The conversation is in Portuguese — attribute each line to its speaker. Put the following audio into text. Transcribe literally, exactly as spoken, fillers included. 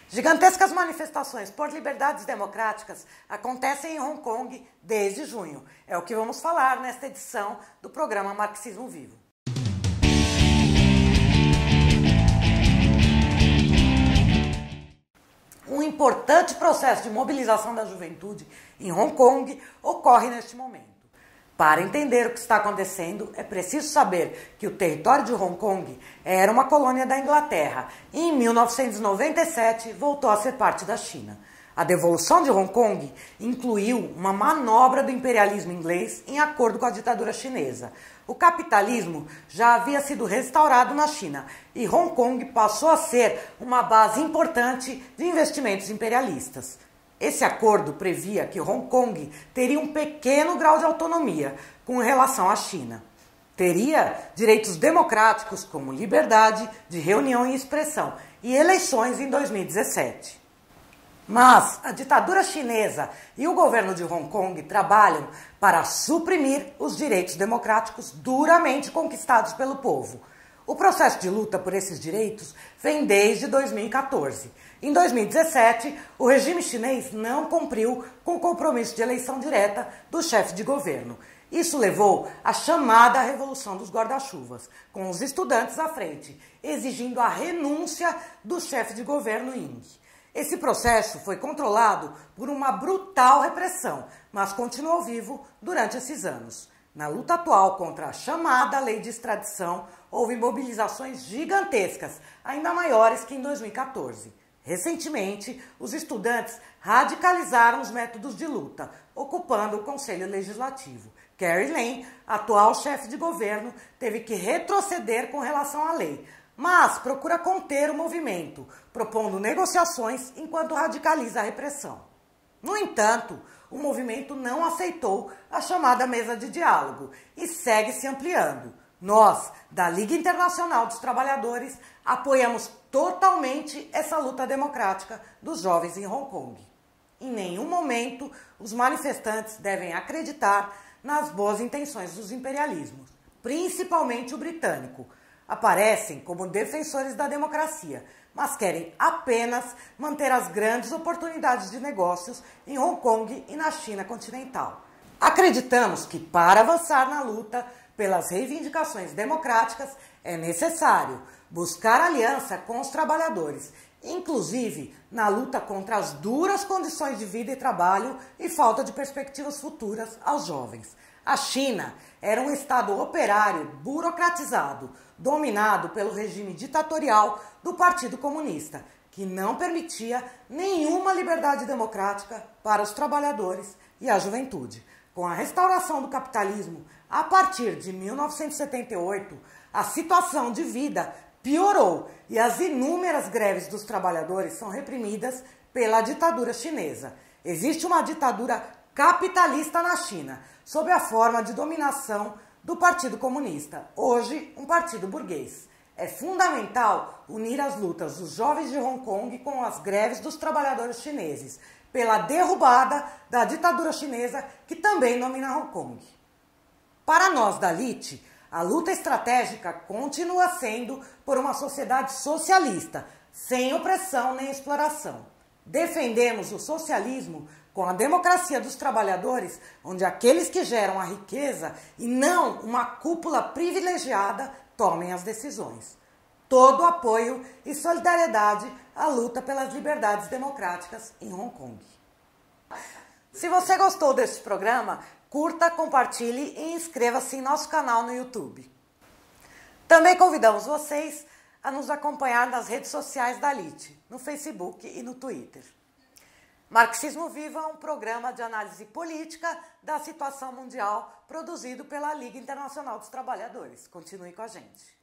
Speaker 1: Gigantescas manifestações por liberdades democráticas acontecem em Hong Kong desde junho. É o que vamos falar nesta edição do programa Marxismo Vivo. Um importante processo de mobilização da juventude em Hong Kong ocorre neste momento. Para entender o que está acontecendo, é preciso saber que o território de Hong Kong era uma colônia da Inglaterra e em mil novecentos e noventa e sete voltou a ser parte da China. A devolução de Hong Kong incluiu uma manobra do imperialismo inglês em acordo com a ditadura chinesa. O capitalismo já havia sido restaurado na China e Hong Kong passou a ser uma base importante de investimentos imperialistas. Esse acordo previa que Hong Kong teria um pequeno grau de autonomia com relação à China. Teria direitos democráticos como liberdade de reunião e expressão e eleições em dois mil e dezessete. Mas a ditadura chinesa e o governo de Hong Kong trabalham para suprimir os direitos democráticos duramente conquistados pelo povo. O processo de luta por esses direitos vem desde dois mil e quatorze. Em dois mil e dezessete, o regime chinês não cumpriu com o compromisso de eleição direta do chefe de governo. Isso levou à chamada Revolução dos Guarda-Chuvas, com os estudantes à frente, exigindo a renúncia do chefe de governo Ying. Esse processo foi controlado por uma brutal repressão, mas continuou vivo durante esses anos. Na luta atual contra a chamada lei de extradição, houve mobilizações gigantescas, ainda maiores que em dois mil e quatorze. Recentemente, os estudantes radicalizaram os métodos de luta, ocupando o Conselho Legislativo. Carrie Lam, atual chefe de governo, teve que retroceder com relação à lei, mas procura conter o movimento, propondo negociações enquanto radicaliza a repressão. No entanto, o movimento não aceitou a chamada mesa de diálogo e segue se ampliando. Nós, da Liga Internacional dos Trabalhadores, apoiamos totalmente essa luta democrática dos jovens em Hong Kong. Em nenhum momento os manifestantes devem acreditar nas boas intenções dos imperialismos, principalmente o britânico. Aparecem como defensores da democracia, mas querem apenas manter as grandes oportunidades de negócios em Hong Kong e na China continental. Acreditamos que para avançar na luta pelas reivindicações democráticas é necessário buscar aliança com os trabalhadores, inclusive na luta contra as duras condições de vida e trabalho e falta de perspectivas futuras aos jovens. A China era um estado operário burocratizado, dominado pelo regime ditatorial do Partido Comunista, que não permitia nenhuma liberdade democrática para os trabalhadores e a juventude. Com a restauração do capitalismo, a partir de mil novecentos e setenta e oito, a situação de vida piorou e as inúmeras greves dos trabalhadores são reprimidas pela ditadura chinesa. Existe uma ditadura capitalista na China, sob a forma de dominação do Partido Comunista, hoje um partido burguês. É fundamental unir as lutas dos jovens de Hong Kong com as greves dos trabalhadores chineses, pela derrubada da ditadura chinesa que também domina Hong Kong. Para nós da L I T, a luta estratégica continua sendo por uma sociedade socialista, sem opressão nem exploração. Defendemos o socialismo com a democracia dos trabalhadores, onde aqueles que geram a riqueza e não uma cúpula privilegiada tomem as decisões. Todo apoio e solidariedade à luta pelas liberdades democráticas em Hong Kong. Se você gostou deste programa, curta, compartilhe e inscreva-se em nosso canal no YouTube. Também convidamos vocês a nos acompanhar nas redes sociais da L I T, no Facebook e no Twitter. Marxismo Vivo é um programa de análise política da situação mundial produzido pela Liga Internacional dos Trabalhadores. Continue com a gente.